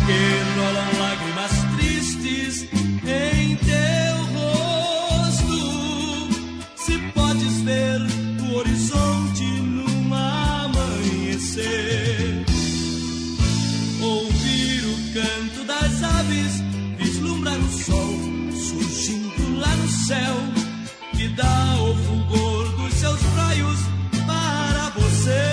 porque rolam lágrimas tristes em teu rosto. Se podes ver o horizonte num amanhecer, ouvir o canto das aves, vislumbrar o sol surgindo lá no céu, que dá o fulgor dos seus raios para você.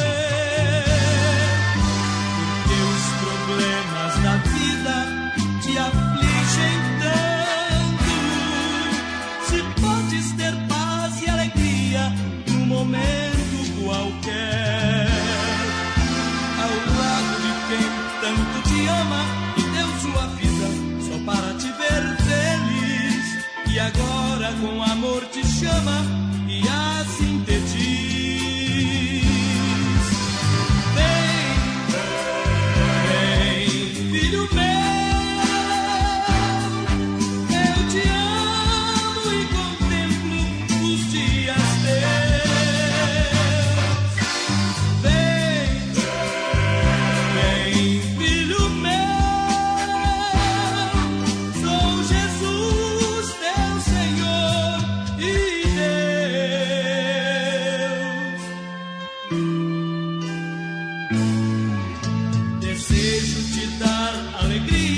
Porque os problemas da vida te afligem tanto, se podes ter paz e alegria num momento qualquer, ao lado de quem tanto te ama e deu sua vida só para te ver feliz, e agora com amor te chama e assim te diz: vem, vem, filho meu, eu te amo e contemplo os dias teus. Vem, vem, filho meu, sou Jesus, teu Senhor e Deus. Desejo te dar alegria